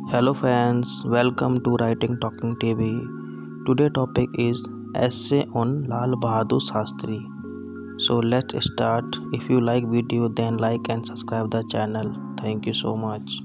Hello friends, welcome to Writing Talking TV. Today topic is essay on Lal Bahadur Shastri. So let's start. If you like video then like and subscribe the channel. Thank you so much.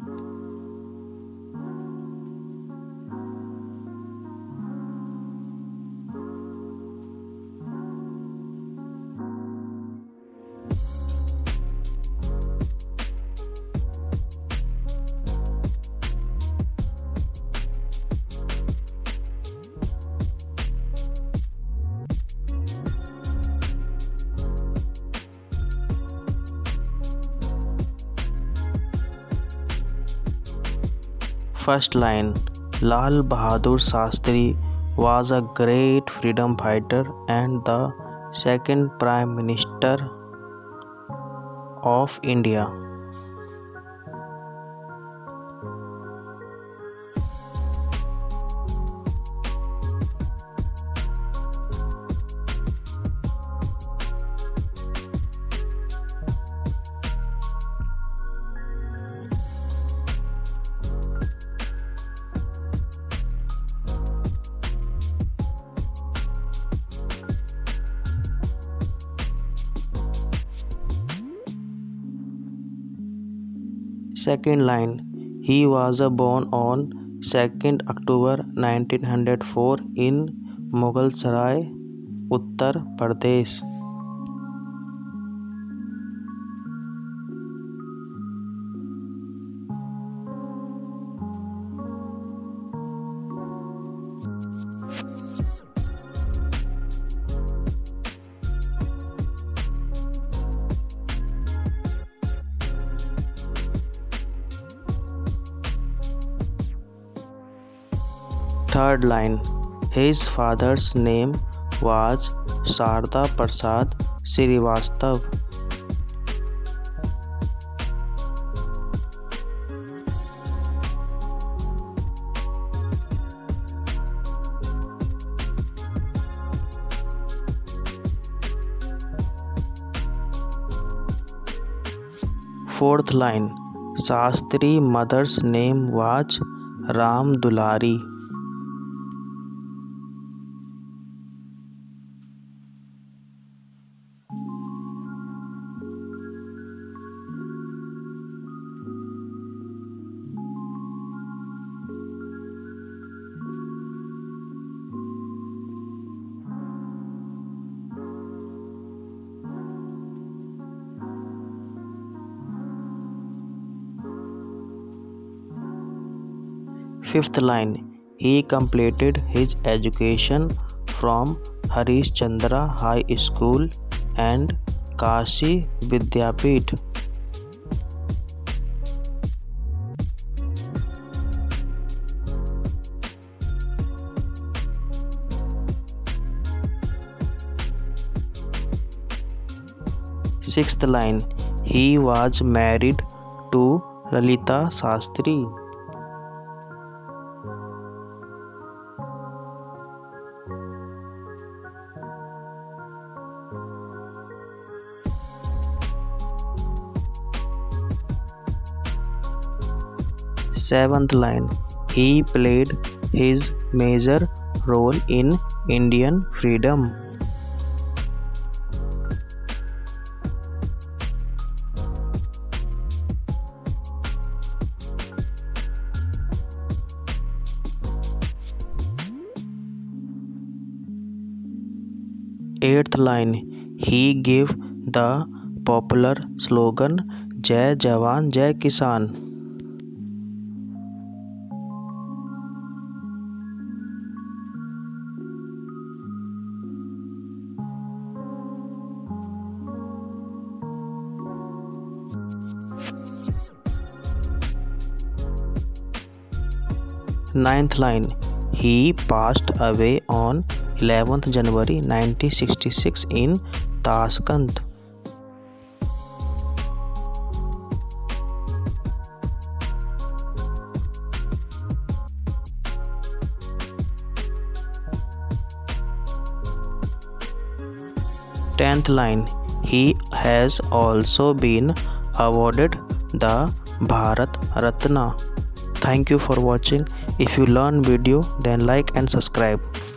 First line, Lal Bahadur Shastri was a great freedom fighter and the second Prime Minister of India. Second line, he was born on 2nd October 1904 in Mughalsarai, Uttar Pradesh. Third line, his father's name was Sharda Prasad Srivastav. Fourth line, Shastri mother's name was Ram Dulari. Fifth line, he completed his education from Harish Chandra High School and Kashi Vidyapeeth. Sixth line, he was married to Lalita Shastri. Seventh line, he played his major role in Indian freedom. Eighth line, he gave the popular slogan Jai Jawan Jai Kisan. Ninth line, he passed away on 11th January 1966 in Tashkent. Tenth line, he has also been awarded the Bharat Ratna. Thank you for watching. If you learn video, then like and subscribe.